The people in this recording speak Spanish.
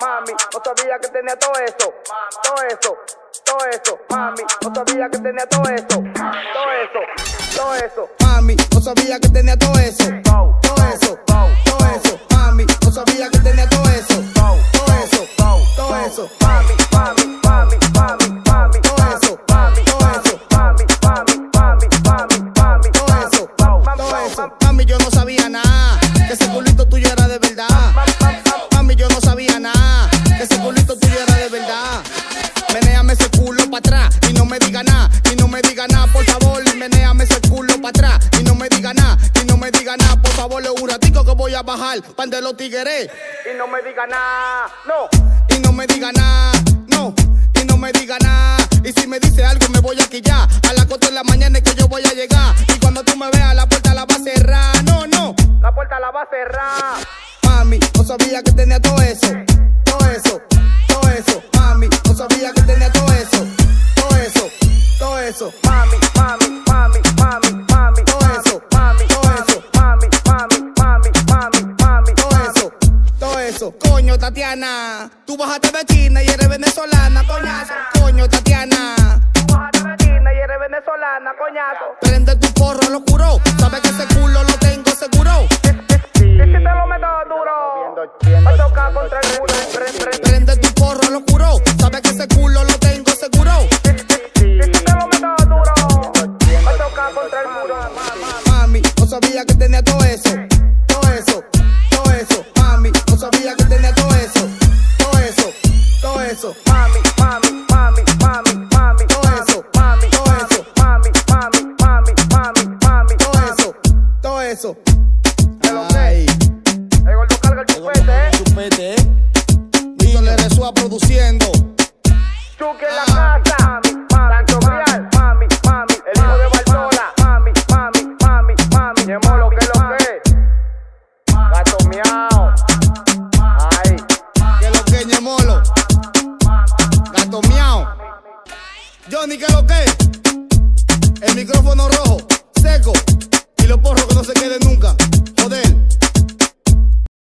mami, no sabía que tenía todo eso, mami, no sabía que tenía todo eso, mami, no sabía que tenía todo eso, mami, no sabía que tenía todo eso, mami, mami, yo no sabía nada, que ese culito tuyo era de verdad. Mami, yo no sabía nada, que ese culito tuyo era de verdad. Menéame ese culo pa' atrás y no me diga nada, por favor. Menéame ese culo pa' atrás y no me diga nada, por favor. Es un ratico que voy a bajar pan de los tigres. Y no me diga nada, no. Y no me diga nada, no. Y no me diga nada. Y si me dice algo me voy a quillar. A las 4 de la mañana es que yo voy a llegar. Y cuando tú me veas la puerta la va a cerrar. No, no, la puerta la va a cerrar. Mami, no sabía que tenía todo eso, mami, no sabía que tenía todo eso, mami, todo eso, coño Tatiana, tú bajaste de China y eres venezolana, coñazo, coño Tatiana, tú bajaste de China y eres venezolana, coñazo, prende tu porro, lo juro, sabes que ese culo lo tengo seguro. Y si te lo meto duro, va a chocar contra el muro. Prende tu porro, lo juro, sabes que ese culo lo tengo seguro. Y si te lo meto duro, va a chocar contra el muro. Mami, no sabía que tenía todo eso, mami, no sabía que tenía todo eso, mami, todo eso. Ay. El gordo carga el chupete, Víctor le resúa produciendo. Chucky en la casa, Tanto Real, mami, el hijo de Bartola, mami, Ñemolo, que lo que, Gato Miao, ay, que lo que, Ñemolo, Gato Miao, Johnny, que lo que, el micrófono